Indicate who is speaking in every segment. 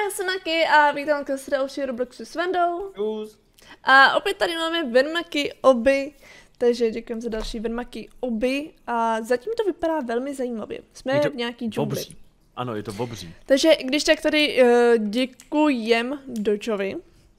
Speaker 1: já jsem Maki a vítám vás v další Robloxu s Vendou.
Speaker 2: Čus.
Speaker 1: A opět tady máme Venmaky oby, takže děkujeme za další Venmaky oby a zatím to vypadá velmi zajímavě. Jsme v nějaký džungli.
Speaker 2: Ano, je to bobří.
Speaker 1: Takže když tak tady děkujem Dočovi.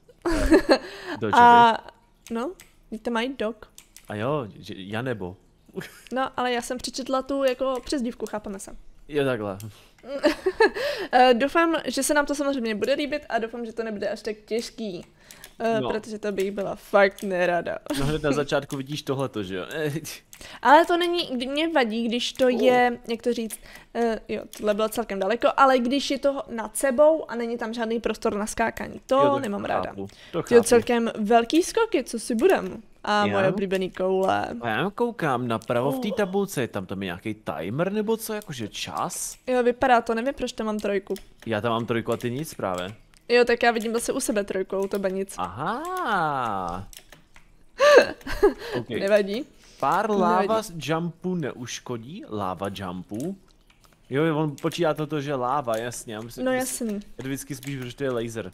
Speaker 1: A no, víte mají Dog.
Speaker 2: A jo, já nebo.
Speaker 1: No, ale já jsem přečetla tu jako přezdívku, chápeme se.
Speaker 2: Jo, takhle.
Speaker 1: Doufám, že se nám to samozřejmě bude líbit a doufám, že to nebude až tak těžký. Protože to bych byla fakt nerada.
Speaker 2: No hned na začátku vidíš tohleto, že jo?
Speaker 1: Ale to není, mě vadí, když to je, jak to říct, jo, tohle bylo celkem daleko, ale když je to nad sebou a není tam žádný prostor na skákání, to
Speaker 2: jo,
Speaker 1: nemám ráda.
Speaker 2: To
Speaker 1: je celkem velký skoky, co si budem. A moje oblíbený koule.
Speaker 2: A já koukám napravo v té tabulce, tam je nějaký timer nebo co, jakože čas?
Speaker 1: Jo, vypadá to, nevím, proč tam mám trojku.
Speaker 2: Já tam mám trojku a ty nic právě.
Speaker 1: Jo, tak já vidím zase u sebe trojku, u tebe nic.
Speaker 2: Aha.
Speaker 1: Okay. Nevadí.
Speaker 2: Pár lava jumpů neuškodí, lava jumpů. Jo, on počítá toto, že láva, jasně.
Speaker 1: No jasný.
Speaker 2: Vždycky spíš, protože to je laser.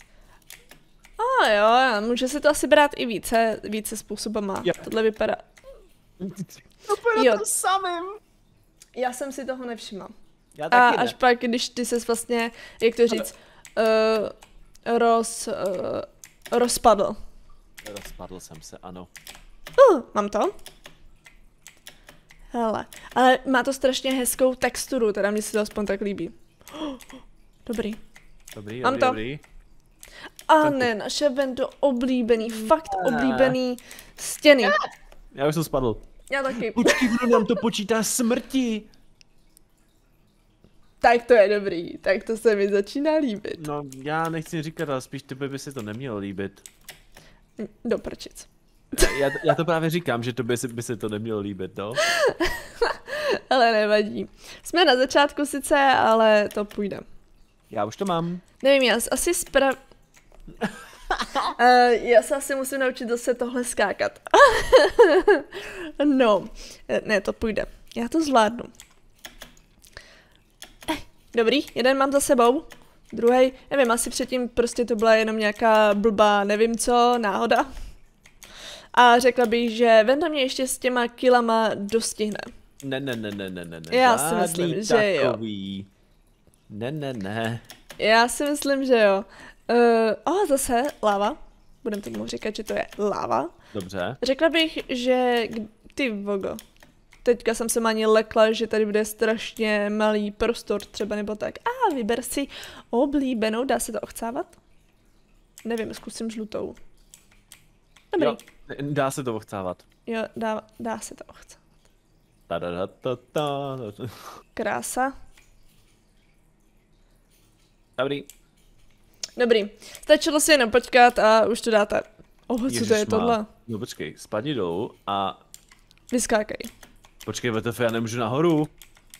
Speaker 1: A jo, může se to asi brát i více způsobama. Jo. Tohle vypadá.
Speaker 2: Jo, to samým.
Speaker 1: Já jsem si toho nevšimla.
Speaker 2: Já taky
Speaker 1: a až pak, když ty ses vlastně, jak to říct, rozpadl.
Speaker 2: Rozpadl jsem se, ano.
Speaker 1: Mám to? Hele, ale má to strašně hezkou texturu, teda mně se to aspoň tak líbí. Dobrý.
Speaker 2: Mám to. Dobrý.
Speaker 1: A ne, naše Vendo oblíbený, fakt oblíbený stěny.
Speaker 2: Já už jsem spadl.
Speaker 1: Já taky.
Speaker 2: Počkej, kdo nám to počítá smrti.
Speaker 1: Tak to je dobrý, tak to se mi začíná líbit.
Speaker 2: No, já nechci říkat, ale spíš tebe by se to nemělo líbit.
Speaker 1: Do prčic.
Speaker 2: Já to právě říkám, že tobě by se to nemělo líbit, no.
Speaker 1: Ale nevadí. Jsme na začátku sice, ale to půjde.
Speaker 2: Já už to mám.
Speaker 1: Nevím, já asi já se asi musím naučit zase tohle skákat. No, ne, to půjde. Já to zvládnu. Dobrý, jeden mám za sebou, druhý, nevím, asi předtím prostě to byla jenom nějaká blbá, nevím co, náhoda. A řekla bych, že Venda mě ještě s těma kilama dostihne.
Speaker 2: Ne.
Speaker 1: Já si myslím, že jo.
Speaker 2: Ne. Já
Speaker 1: si myslím, že jo. Zase láva. Budem tomu říkat, že to je láva.
Speaker 2: Dobře.
Speaker 1: Řekla bych, že ty vogo. Teďka jsem se ani lekla, že tady bude strašně malý prostor třeba nebo tak. Vyber si oblíbenou, dá se to ochcávat? Nevím, zkusím žlutou. Dobrý.
Speaker 2: Jo, dá se to ochcávat.
Speaker 1: Jo, dá se to ochcávat. Krása. Dobrý. Stačilo si jenom počkat a už to dáte. Co to je tohle?
Speaker 2: No počkej, spadni dolů a...
Speaker 1: Vyskákej.
Speaker 2: Počkej, VTF, já nemůžu nahoru.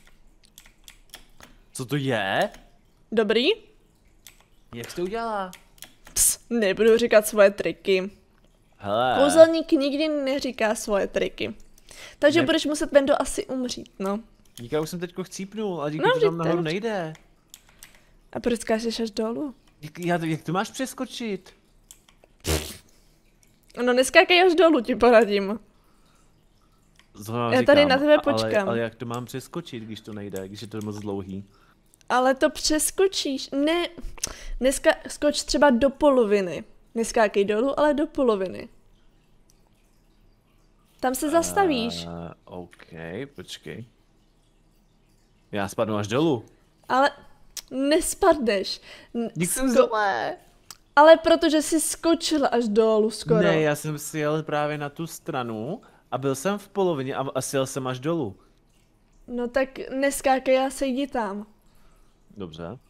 Speaker 2: Co to je?
Speaker 1: Dobrý.
Speaker 2: Jak jsi to udělala?
Speaker 1: Nebudu říkat svoje triky.
Speaker 2: Hele.
Speaker 1: Kouzelník nikdy neříká svoje triky. Takže budeš muset Vendo asi umřít, no.
Speaker 2: Díky, už jsem teďko chcípnul, ale díky, že tam nahoru nejde.
Speaker 1: A proč skáčeš až dolů?
Speaker 2: Jak to máš přeskočit?
Speaker 1: No neskákej až dolů, ti poradím. Já tady na tebe počkám.
Speaker 2: Ale jak to mám přeskočit, když to nejde, když je to moc dlouhý?
Speaker 1: Ale to přeskočíš, ne, skoč třeba do poloviny. Neskákej dolů, ale do poloviny. Tam se zastavíš.
Speaker 2: OK, počkej. Já spadnu až dolů.
Speaker 1: Ale nespadneš.
Speaker 2: Dík jsem dole.
Speaker 1: Ale protože jsi skočil až dolů skoro.
Speaker 2: Ne, já jsem si jel právě na tu stranu a byl jsem v polovině a sjel jsem až dolů.
Speaker 1: No tak neskákej a sejdi tam.
Speaker 2: Dobře.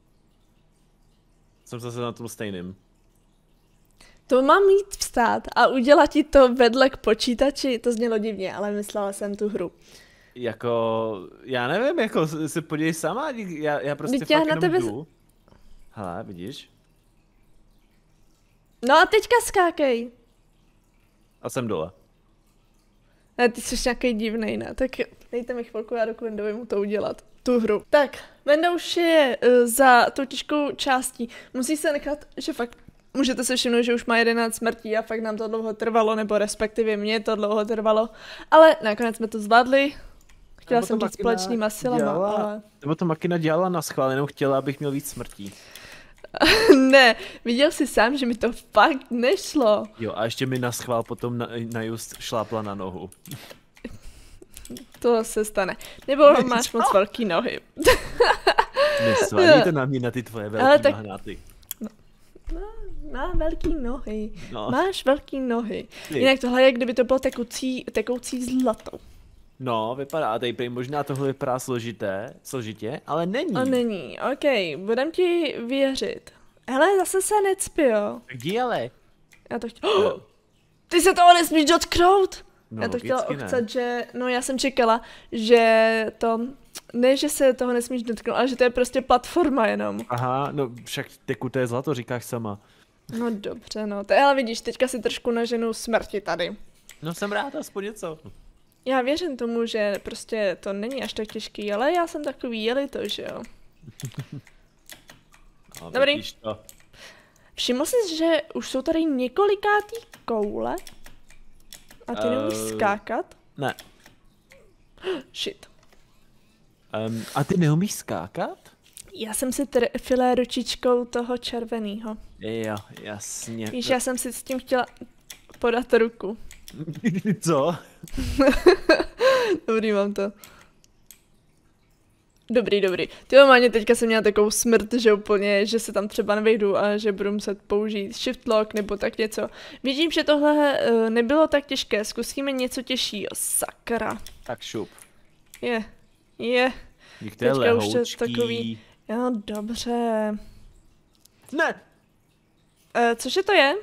Speaker 2: Jsem zase na tom stejným.
Speaker 1: To mám jít vstát a udělat ti to vedle k počítači, to znělo divně, ale myslela jsem tu hru.
Speaker 2: Jako, já nevím, jako se podívej sama, já prostě fakt jenom jdu. Hele, vidíš?
Speaker 1: No a teďka skákej.
Speaker 2: A jsem dole.
Speaker 1: Ne, ty jsi nějaký divnej, ne? Tak dejte mi chvilku, já jdu k Vendovi mu to udělat. tu hru. Tak, Venda už je za tou těžkou částí. Musí se nechat, že fakt můžete si všimnout, že už má 11 smrtí a fakt nám to dlouho trvalo, nebo respektive mě to dlouho trvalo. Ale nakonec jsme to zvládli. Chtěla jsem říct společnýma silama, ale...
Speaker 2: Nebo to Makina dělala na schvál, jenom chtěla, abych měl víc smrtí.
Speaker 1: Ne, viděl jsi sám, že mi to fakt nešlo.
Speaker 2: Jo, a ještě mi na schvál potom na just šlápla na nohu.
Speaker 1: To se stane. Nebo máš moc velký nohy.
Speaker 2: Nesvalí to na mě, na ty tvoje velký mahnáty.
Speaker 1: Má velký nohy. No. Máš velký nohy. Jinak tohle je, kdyby to bylo tekoucí zlato.
Speaker 2: No, vypadá, a tady možná tohle vypadá složitě, ale není.
Speaker 1: A není, ok, budem ti věřit. Hele, zase se necpi, jo.
Speaker 2: Tak jdi ale.
Speaker 1: Já to chtěla... Ty se toho nesmíš dotknout!
Speaker 2: No,
Speaker 1: já to chtěla ochcat, že... No, já jsem čekala, že to... Ne, že se toho nesmíš dotknout, ale že to je prostě platforma jenom.
Speaker 2: Aha, no však tekuté zlato, říkáš sama.
Speaker 1: No dobře, no. To ale vidíš, teďka si trošku naženu smrti tady.
Speaker 2: No jsem rád, aspoň něco.
Speaker 1: Já věřím tomu, že prostě to není až tak těžký, ale já jsem takový jelitož, jo.
Speaker 2: No,
Speaker 1: dobrý. Všiml jsi, že už jsou tady několikátý koule? A ty neumíš skákat?
Speaker 2: Ne.
Speaker 1: Shit.
Speaker 2: A ty neumíš skákat?
Speaker 1: Já jsem si trefila ručičkou toho červenýho.
Speaker 2: Jo, jasně.
Speaker 1: Víš, já jsem si s tím chtěla podat ruku.
Speaker 2: Co?
Speaker 1: Dobrý, mám to. Dobrý. Ty Máně, teďka jsem měla takovou smrt, že úplně, že se tam třeba nevejdu a že budu muset použít shift lock nebo tak něco. Vidím, že tohle nebylo tak těžké, zkusíme něco těžšího, sakra.
Speaker 2: Tak šup.
Speaker 1: Je.
Speaker 2: Teďka už je takový...
Speaker 1: Jo, dobře.
Speaker 2: Ne!
Speaker 1: Cože to je?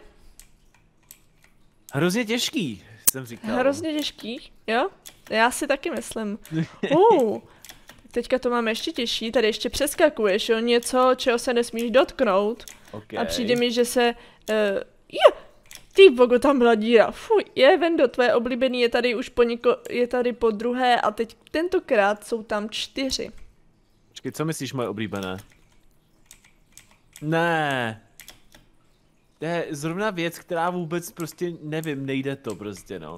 Speaker 2: Hrozně těžký, jsem říkal.
Speaker 1: Hrozně těžký, jo? Já si taky myslím. Teďka to máme ještě těžší, tady ještě přeskakuješ, jo? Něco, čeho se nesmíš dotknout.
Speaker 2: Okay.
Speaker 1: A přijde mi, že se... Ty bogo, tam byla díra. Fuj, Vendo, tvoje oblíbený je tady už je tady po druhé a teď tentokrát jsou tam 4.
Speaker 2: Počkej, co myslíš moje oblíbené? Ne. To je zrovna věc, která vůbec prostě nevím, nejde to prostě, no.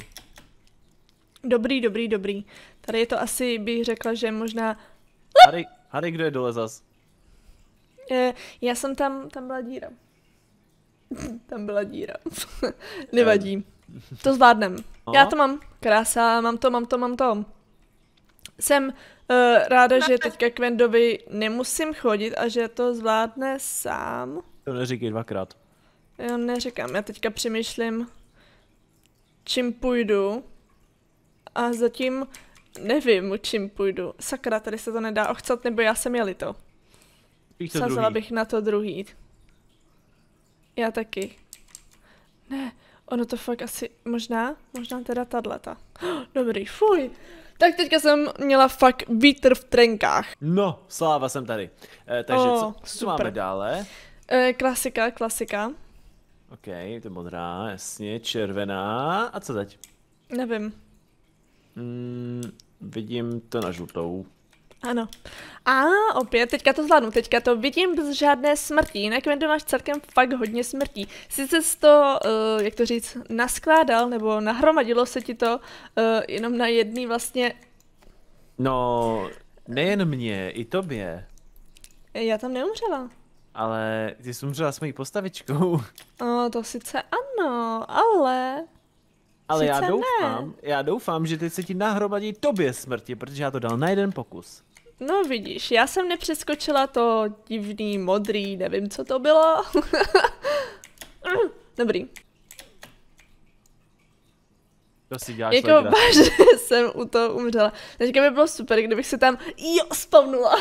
Speaker 1: Dobrý. Tady je to asi, bych řekla, že možná...
Speaker 2: Hady, kdo je dole zas?
Speaker 1: Já jsem tam byla díra. Tam byla díra. Nevadí. To zvládnem. Já to mám. Krása, mám to. Jsem ráda, že teďka k Vendovi nemusím chodit a že to zvládne sám.
Speaker 2: To neříkej dvakrát.
Speaker 1: Jo, neříkám. Já teďka přemýšlím, čím půjdu. A zatím nevím, čím půjdu. Sakra, tady se to nedá ochcat, nebo já jsem jeli to. Sázela bych na to druhý. Já taky. Ne, ono to fakt asi, možná teda tato. Dobrý, fuj. Tak teďka jsem měla fakt vítr v trenkách.
Speaker 2: No, sláva jsem tady. Takže co máme dále?
Speaker 1: Klasika.
Speaker 2: Ok, to je modrá, jasně, červená. A co teď?
Speaker 1: Nevím.
Speaker 2: Vidím to na žlutou.
Speaker 1: Ano. A opět, teďka to zvládnu, teďka to vidím bez žádné smrti, jinak Vendo máš celkem fakt hodně smrtí. Sice jsi to, jak to říct, naskládal, nebo nahromadilo se ti to jenom na jedný vlastně...
Speaker 2: No, nejen mě, i tobě.
Speaker 1: Já tam neumřela.
Speaker 2: Ale ty jsi umřela s mojí postavičkou.
Speaker 1: To sice ano, ale...
Speaker 2: Ale já doufám, že teď se ti nahromadí tobě smrti, protože já to dal na jeden pokus.
Speaker 1: No vidíš, já jsem nepřeskočila to divný modrý, nevím co to bylo. Dobrý.
Speaker 2: To si děláš
Speaker 1: jako vážně jsem u toho umřela. Teďka by bylo super, kdybych se tam spavnula.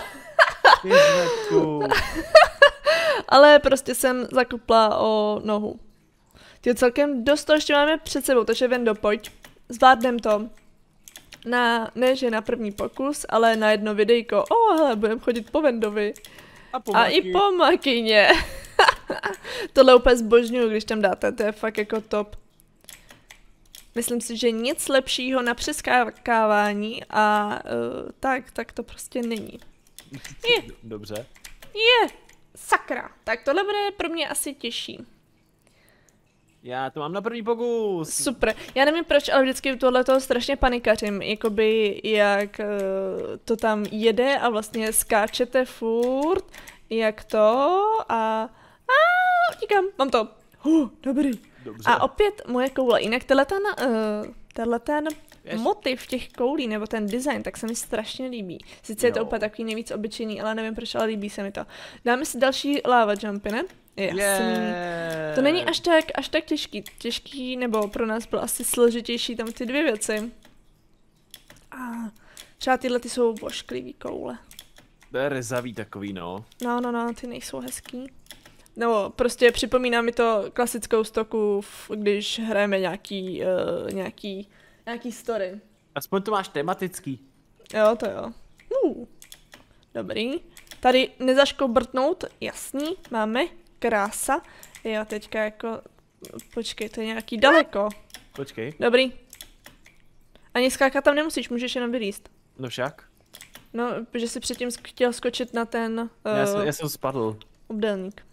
Speaker 1: Ale prostě jsem zakopla o nohu. Ty celkem dost to ještě máme před sebou, takže Vendo, pojď. Zvládnem to. Ne, že na první pokus, ale na jedno videjko. Hele, budeme chodit po Vendovi. A i po Makyně. Tohle úplně zbožňuju, když tam dáte, to je fakt jako top. Myslím si, že nic lepšího na přeskávání a tak to prostě není.
Speaker 2: Dobře.
Speaker 1: Sakra. Tak tohle bude pro mě asi těžší.
Speaker 2: Já to mám na první pokus.
Speaker 1: Super. Já nevím proč, ale vždycky u tohletoho strašně panikařím. Jakoby jak to tam jede a vlastně skáčete furt. Jak to a utíkám. Mám to. Dobrý.
Speaker 2: Dobře.
Speaker 1: A opět moje koule. Jinak tenhle ten motiv těch koulí, nebo ten design, tak se mi strašně líbí. Sice je to úplně takový nejvíc obyčejný, ale nevím proč, ale líbí se mi to. Dáme si další lava jumpy, ne? Jasný. To není až tak těžký, nebo pro nás bylo asi složitější tam ty dvě věci. A třeba tyhle ty jsou vošklivý koule.
Speaker 2: To je rezavý takový, no.
Speaker 1: No, ty nejsou hezký. No, prostě připomíná mi to klasickou stoku, když hrajeme nějaký story.
Speaker 2: Aspoň to máš tematický.
Speaker 1: Jo, to jo. Dobrý. Tady nezaškobrtnout, jasný, máme. Krása. Jo, teďka jako... Počkej, to je nějaký daleko.
Speaker 2: Počkej.
Speaker 1: Dobrý. Ani skákat tam nemusíš, můžeš jenom vylízt.
Speaker 2: No však.
Speaker 1: No, protože jsi předtím chtěl skočit na ten...
Speaker 2: Já jsem spadl.
Speaker 1: Obdélník.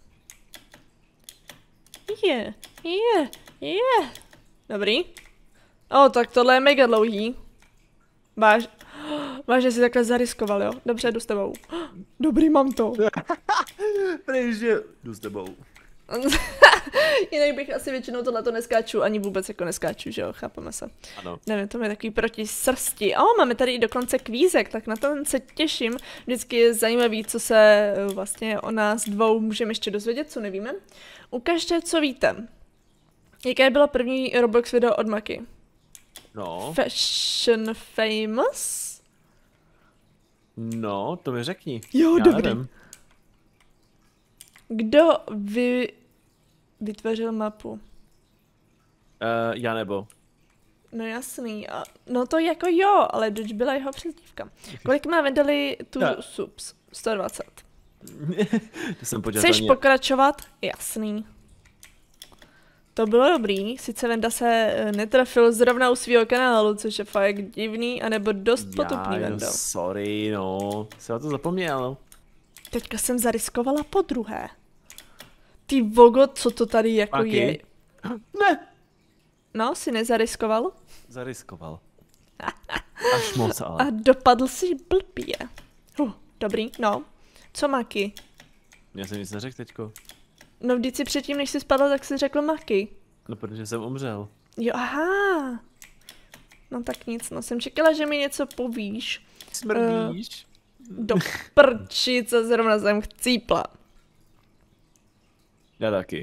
Speaker 1: Dobrý. Tak tohle je mega dlouhý. Vážně si takhle zariskoval, jo? Dobře, jdu s tebou. Dobrý, mám to.
Speaker 2: Takže jdu s tebou.
Speaker 1: Jinak bych asi většinou tohleto neskáču, ani vůbec jako neskáču, že jo? Chápeme se.
Speaker 2: Ano.
Speaker 1: Nevím, to je takový proti srsti. Máme tady dokonce kvízek, tak na to se těším. Vždycky je zajímavý, co se vlastně o nás dvou můžeme ještě dozvědět, co nevíme. Ukažte, co víte. Jaké bylo první Roblox video od Maki?
Speaker 2: No.
Speaker 1: Fashion famous?
Speaker 2: No, to mi řekni.
Speaker 1: Jo,
Speaker 2: já
Speaker 1: dobrý.
Speaker 2: Nevím.
Speaker 1: Kdo vytvořil mapu?
Speaker 2: Já nebo.
Speaker 1: No jasný. No to jako jo, ale Dodge byla jeho přezdívka. Kolik má vydali tu subs? 120.
Speaker 2: To jsem
Speaker 1: Chceš pokračovat? Jasný. To bylo dobrý, sice Venda se netrefil zrovna u svého kanálu, což je fakt divný, anebo dost potupný, Vendo.
Speaker 2: Sorry, no, jsem to zapomněl.
Speaker 1: Teďka jsem zariskovala podruhé. Ty vogo, co to tady jako je?
Speaker 2: Ne!
Speaker 1: No, si nezariskoval?
Speaker 2: Zariskoval. Až moc, ale.
Speaker 1: A dopadl si blbě. Dobrý, no. Co Maki?
Speaker 2: Já jsem nic neřekl teďko.
Speaker 1: No vždyť si předtím, než jsi spadl, tak jsi řekl Maki.
Speaker 2: No, protože jsem umřel.
Speaker 1: Jo, aha. No tak nic, no jsem čekala, že mi něco povíš.
Speaker 2: Smrdíš?
Speaker 1: Do prči, co zrovna jsem chcípla.
Speaker 2: Já taky.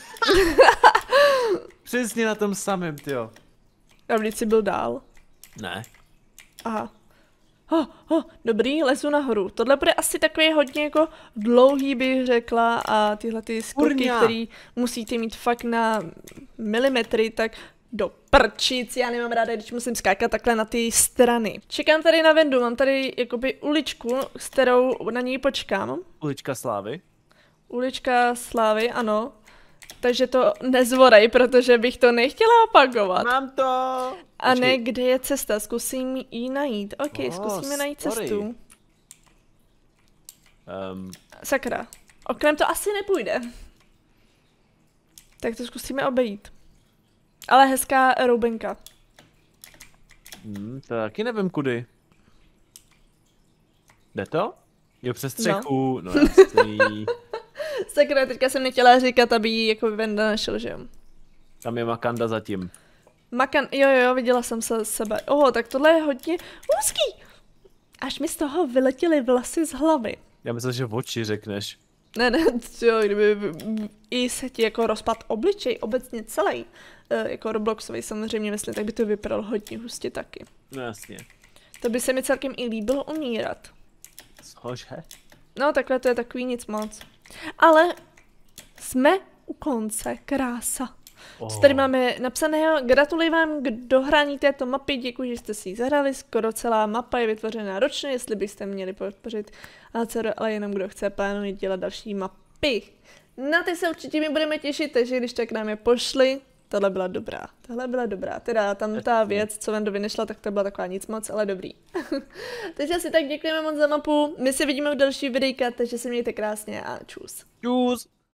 Speaker 2: Přesně na tom samém, tyjo.
Speaker 1: A vždyť jsi byl dál.
Speaker 2: Ne.
Speaker 1: Aha. Dobrý, lezu nahoru. Tohle bude asi takový hodně jako dlouhý, bych řekla, a tyhle ty skoky, které musíte mít fakt na milimetry, tak do prčic, já nemám ráda, když musím skákat takhle na ty strany. Čekám tady na Vendu, mám tady jakoby uličku, s kterou na ní počkám.
Speaker 2: Ulička slávy?
Speaker 1: Ulička slávy, ano. Takže to nezvorej, protože bych to nechtěla opakovat.
Speaker 2: Mám to!
Speaker 1: A ne, kde je cesta, zkusím ji najít. Ok, zkusíme najít cestu. Sakra, oknem to asi nepůjde. Tak to zkusíme obejít. Ale hezká roubenka.
Speaker 2: To taky nevím kudy. Jde to? Jo, přes střechu, no jasný.
Speaker 1: Sakra, teďka jsem nechtěla říkat, aby ji jako Venda našel, že jo?
Speaker 2: Tam je Makanda zatím.
Speaker 1: Jo, viděla jsem se sebe. Tak tohle je hodně úzký. Až mi z toho vyletěly vlasy z hlavy.
Speaker 2: Já myslím, že oči řekneš.
Speaker 1: Ne, jo, kdyby i se ti jako rozpad obličej, obecně celý, jako Robloxový samozřejmě myslím, tak by to vypadalo hodně hustě taky.
Speaker 2: No jasně.
Speaker 1: To by se mi celkem i líbilo umírat.
Speaker 2: Cože?
Speaker 1: No takhle to je takový nic moc. Ale jsme u konce, krása. Co tady máme napsaného? Gratuluji vám k dohrání této mapy, děkuji, že jste si ji zahrali, skoro celá mapa je vytvořená ročně, jestli byste měli podpořit, ale jenom kdo chce, plánuje dělat další mapy. Na ty se určitě my budeme těšit, takže když tak nám je pošli, Tohle byla dobrá. Teda tam ta věc, co Vendovi nešla, tak to byla taková nic moc, ale dobrý. Takže asi tak děkujeme moc za mapu. My se vidíme u dalšího videjka, takže se mějte krásně a čus.
Speaker 2: Čus.